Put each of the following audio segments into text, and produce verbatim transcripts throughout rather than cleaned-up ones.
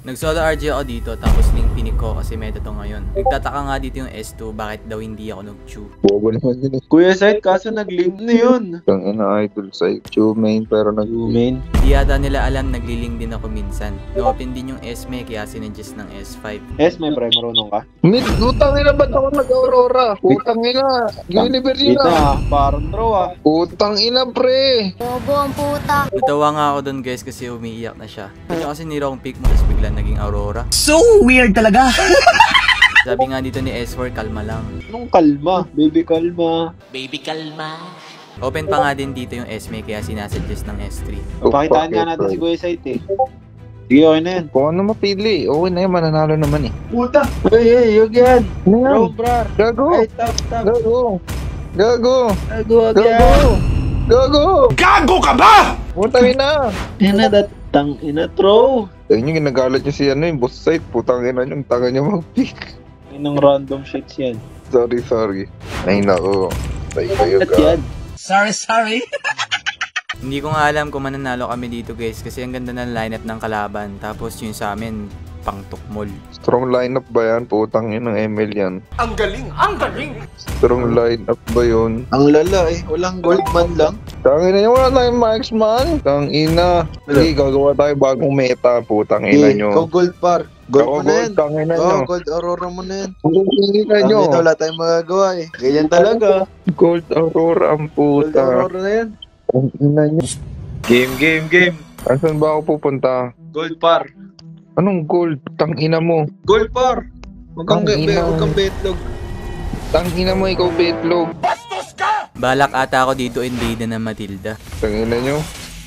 Nag-solo R G ako dito, tapos link pinik ko kasi meta to ngayon. Nagtataka nga dito yung S two, bakit daw hindi ako nag-chew. Bobo naman yun eh. Kuya Site, kaso nag-link na yun. Ang ina-idol site. Chew main pero nag main. Di yata nila alam, nagliling din ako minsan. No-open din yung S M E, kaya sinadjust ng S five. S, may pre, marunong ka? Mid, utang ina ba't ako nag-Aurora? Utang ina. Universe Kita, na. parang draw ah. Utang ina pre. Bobo ang puta. Natawa nga ako doon guys kasi umiiyak na siya. Kanya kasi nira akong pick mo, tapos bigla naging Aurora. So weird talaga. Sabi nga dito ni S four, kalma lang. Anong kalma? Baby kalma. Baby kalma. Open pa nga din dito yung S M E, kaya sinasuggest ng S three. Pakitaan nga natin si Kuya Site eh. Sige, okay na yan. Kung ano mapili, okay na yan, mananalo naman eh. Puta! Hey, hey, yun yan! Bro, bro! Gago! Hey, tap, tap! Gago! Gago! Gago, Gago! again! Gago! Gago ka ba? Putang ina! Ina, that tang ina, throw! Ayun yung ginagalit niya si ano yung boss site. Putang ina yung tanga niya mag-pick. Inang random shits yan. Sorry, sorry. Ay nako. Ay kayo At ka. yan. Sorry, sorry. Hindi ko nga alam kung mananalo kami dito guys, kasi ang ganda ng lineup ng kalaban. Tapos yung sa amin, pang tukmol. Strong lineup ba yan? Putang ina ng M L yan. Ang galing, ang galing. Strong lineup ba yun? Ang lala eh. Walang gold man lang. Tangina niya, wala tayong marksman. Tangina. Sige, gagawa tayo bagong meta. Putang ina Eh, nyo. ikaw gold par. Gold Ako mo na yan. gold, tangina nyo. Oh, gold aurora mo na yan. Hindi na nyo. Tangina, wala tayong magagawa eh. Ganyan talaga. Gold Aurora ang Gold puta. aurora na yan. Tangina nyo. Game, game, game. Asan ba ako pupunta? Gold par. Anong gold? Tangina mo. Gold par. Huwag kang, Ang ina. huwag kang betlog. Tangina mo, ikaw betlog. Balak ata ako dito invade ng Matilda. Tangina nyo.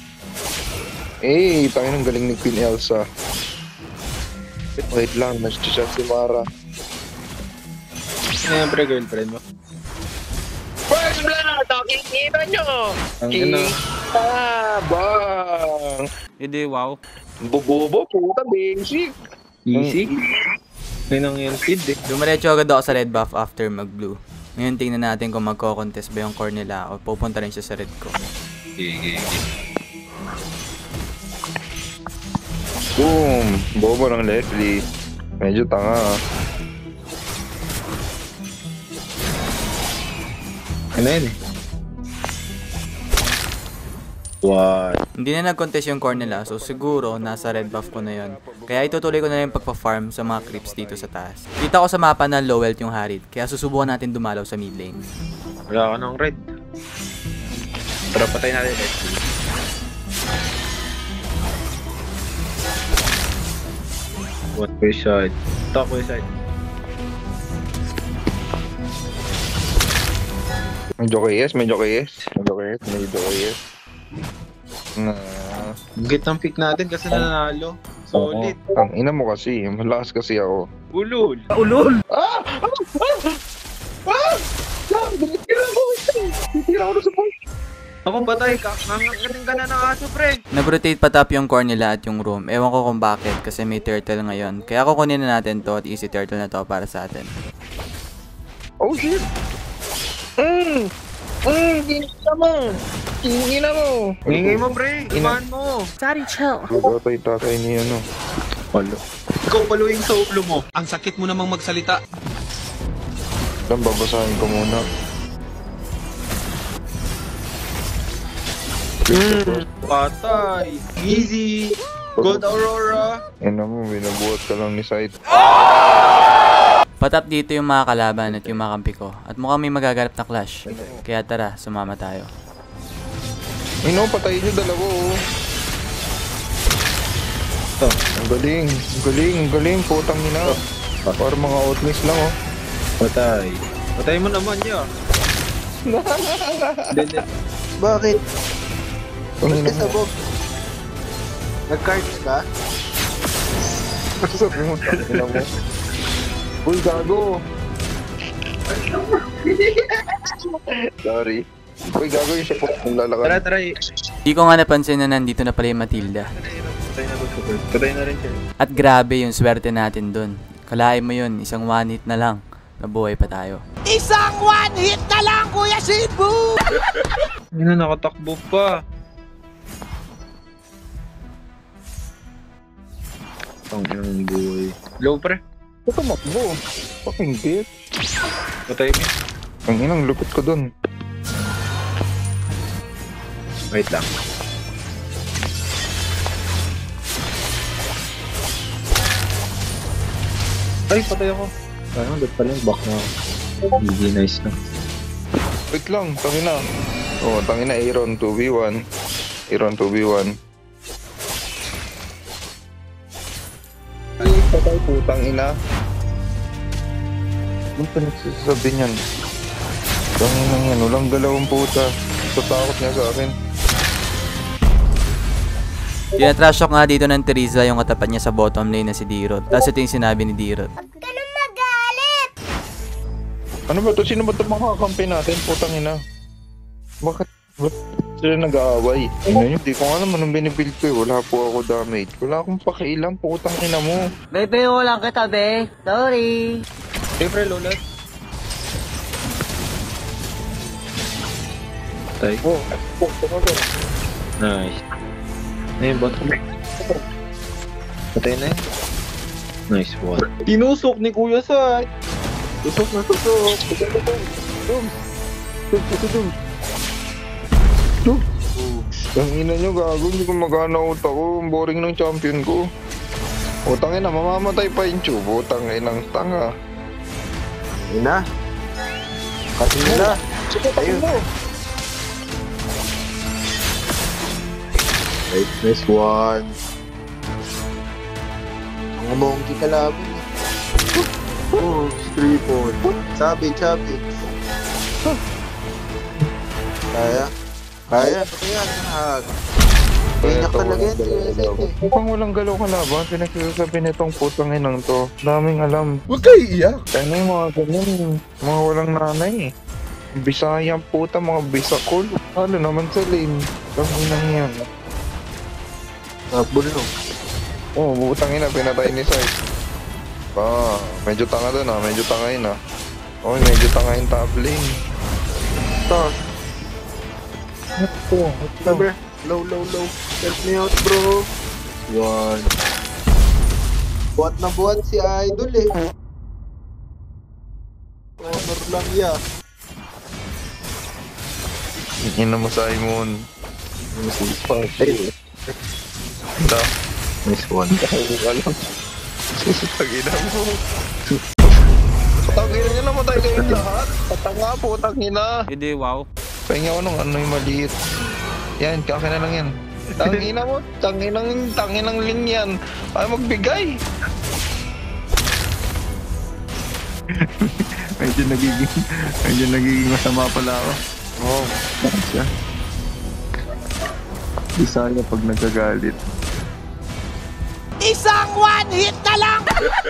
Eh, tangina ng galing ni Queen Elsa. Wait lang, nag-chat si Mara. Siyempre, girlfriend mo. First blood! Nakikita nyo! Tangina. Ah, bang! Hindi, wow. Bobobo, puta, basic. Easy. May nang yung feed eh. Dumiretso agad ako sa red buff after mag-blue. Ngayon tingnan natin kung magko-contest ba yung core nila o pupunta rin siya sa red ko. Gigi, Boom! Bobo ng Leslie. Medyo tanga ah. Ano yun eh? What? Hindi na nag-contest yung core nila, so siguro nasa red buff ko na yon. Kaya itutuloy ko na yung pagpa-farm sa mga creeps dito sa taas. Kita ko sa mapa na low health yung Harit, kaya susubukan natin dumalaw sa mid lane. Wala ka ng red. Tara, patay natin red. What way side? Top way side. Medyo kayes, medyo kayes. Medyo kayes, medyo kayes. Na... Git ang pick natin kasi nanalo. Solid. Ang ina mo kasi, malakas kasi ako. Ulul. Ulol. Ah! Ah! Ah! Ah! Ah! Binitira ako! Binitira ako sa point! Ako patay ka. Nangangating ka na ng aso, pre. Nag-rotate pa top yung core nila at yung room. Ewan ko kung bakit kasi may turtle ngayon. Kaya kukunin na natin to at easy turtle na to para sa atin. Oh shit! Mmm! Mmm! Ginita mo! Ginita mo! Ingay mo, pre. Iman mo. Daddy, chill. Tatay, tatay niya no. Palo. Ikaw paluin sa ulo mo. Ang sakit mo namang magsalita. Lang, babasahin ko muna. Mm, patay. Easy. Gold Aurora. Ina mo, binabuhat ka lang ni Sight. Patap dito yung mga kalaban at yung mga kampi ko. At mukhang may magaganap na clash. Kaya tara, sumama tayo. Ino, patayin niyo dalawa oh. Ito. Ang galing, ang galing, ang galing, putang ina. Para mga outmiss lang oh. Patay. Patay mo naman niya. Dede. Bakit? Ang ina mo. Sabog. Nag-cards ka? Sabi mo, ina mo. Uy, gago. Sorry. Uy, gago yung siya po. Ang lalakad. Tara, tara. Di ko nga napansin na nandito na pala yung Matilda. Patay na rin siya. Patay na rin siya. At grabe yung swerte natin dun. Kalahin mo yun, isang one hit na lang. Nabuhay pa tayo. Isang one hit na lang, Kuya Shibu! Hindi na nakatakbo pa. Ang inang buhay. Low pre. Ito makbo. Fucking bitch. Patay mo. Ang inang lupit ko dun. Wait lang. Ay, patay ako. Ano, ba't pala yung back na ako? Hindi nice na. Wait lang, tangina. Oh, tangina Aaron two v one. Aaron two v one. Ay, patay putang ina. Ano pa nagsasabi niyan? Tangina yan, walang galawang puta. Tatakot niya sa akin. Tinatrash talk nga dito ng Teresa yung katapat niya sa bottom lane na si Dirot. Tapos ito yung sinabi ni Dirot. Huwag ka na magalit! Ano ba to? Sino ba ito makakampi natin? Putang ina. Bakit? Ba't sila nag-aaway? Ano yun? Di ko nga naman anong binibuild ko eh. Wala po ako damage. Wala akong pakialam. Putang ina mo. Bebe, wala kita, be. Sorry. Siyempre, Lola. Patay. Oh, oh, oh, oh. Nice. Ayun, bot. Patay na yun. Nice one. Tinusok ni Kuya Sai. Tusok na tusok. Dum. Dum, dum, dum. Dum. Ang ina nyo gago. Hindi ko magana utak ko. Ang boring ng champion ko. Utang ina, mamamatay pa yung tube. Utang inang tanga. Ina. Kasi ina. Ayun. Right, nice one. Ang monkey kalaban eh. Oh, three point. Sabi, sabi. Kaya? Kaya? Kaya? Hag. Pinyak talaga yan. Mukhang walang galaw kalaban. Pinagsasabi nitong putang inang to. Daming alam. Huwag kayo iiyak. Kaya na yung mga ganyan. Mga walang nanay eh. Bisaya puta, mga bisakol. Ano naman sa lane. Ang inang yan. Tabul no. Oh, butang ina, pinatay ni Sai. Ah, medyo tanga doon ah, medyo tanga yun ah. Oh, medyo tanga yung top lane. Ito. Ito, ito. Low, low, low. Help me out, bro. One. Buhat na buhat si Idol eh. Honor lang ya. Ina mo, Simon. Ay, Ito. nice one. Alam. Susutagina mo. Tangina nyo naman tayo kayong lahat. Patanga po, tangina. Hindi, wow. Pahinga ko nung ano yung maliit. Yan, kaka na lang yan. Tangina mo, tanginang, tanginang ling yan. Ay, magbigay. medyo nagiging, medyo nagiging masama pala ako. Oo, oh, siya. Bisaya pag nagagalit. Isang one hit na lang!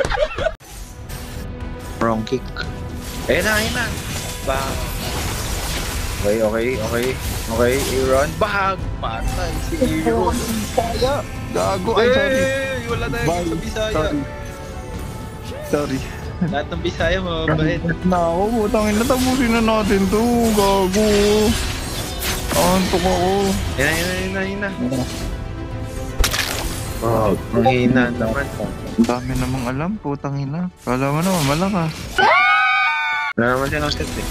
Wrong kick. Ayun na, ayun na. Bang. Okay, okay, okay. Okay, Aaron. Bag! Patay si Aaron. Bisaya! Gago, ay sorry. Hey! Wala tayo Bye. sa Bisaya. Sorry. Sorry. Lahat ng Bisaya, mababait. Na ako, putangin na, tapusin na natin to. Gago. Antok ako. Ayun na, ayun na, ayun na, ayun na. Wow, ang hina naman. Ang dami namang alam, putang ina. Kala mo naman, malakas. Wala naman siya ng set eh.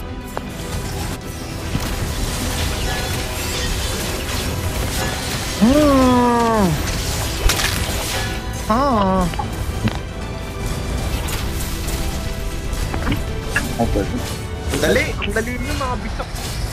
Ah! Ah! Ang dali! Ang dali na mga bisak!